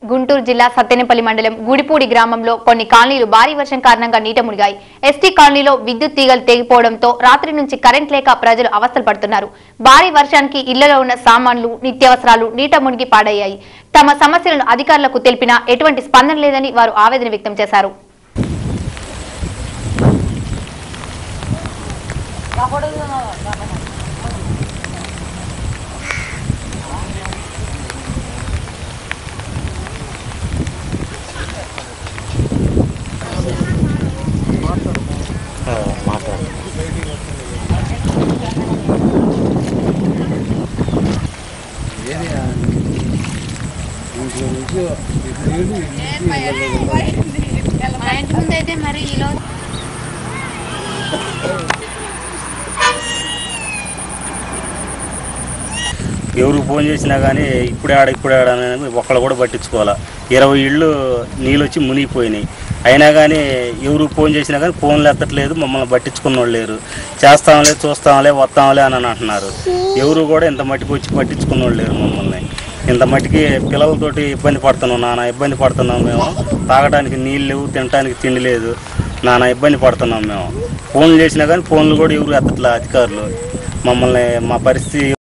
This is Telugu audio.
గుంటూరు జిల్లా సత్తెనపల్లి మండలం గుడిపూడి గ్రామంలో కొన్ని కాలనీలు భారీ వర్షం కారణంగా నీట మునిగాయి. ఎస్టీ కాలనీలో విద్యుత్ తీగలు తెగిపోవడంతో రాత్రి నుంచి కరెంట్ లేక ప్రజలు అవస్థలు పడుతున్నారు. భారీ వర్షానికి ఇళ్లలో ఉన్న సామాన్లు, నిత్యావసరాలు నీట మునిగి పాడయ్యాయి. తమ సమస్యలను అధికారులకు తెలిపినా ఎటువంటి స్పందన లేదని వారు ఆవేదన వ్యక్తం చేశారు. ఎవరికి ఫోన్ చేసినా కానీ ఇప్పుడే ఆడ అని ఒక్కళ్ళు కూడా పట్టించుకోవాలా. 20 ఇళ్ళు నీళ్ళు వచ్చి మునిగిపోయినాయి. అయినా కానీ ఎవరికి ఫోన్ చేసినా కానీ ఫోన్లు ఎత్తట్లేదు, మమ్మల్ని పట్టించుకున్న వాళ్ళు లేరు. చేస్తాంలే, చూస్తాంలే, వస్తాంలే అని అంటున్నారు. ఎవరు కూడా ఇంత మట్టికి వచ్చి పట్టించుకున్న వాళ్ళు లేరు. మమ్మల్ని ఇంత మట్టికి పిల్లలతోటి ఇబ్బంది పడుతున్నాం. నానా ఇబ్బంది పడుతున్నాం మేము. తాగడానికి నీళ్ళు లేవు, తినడానికి తిండి లేదు. నానా ఇబ్బంది పడుతున్నాం మేము. ఫోన్లు చేసినా కానీ ఫోన్లు కూడా ఎవరు ఎత్తట్లే అధికారులు. మమ్మల్ని మా పరిస్థితి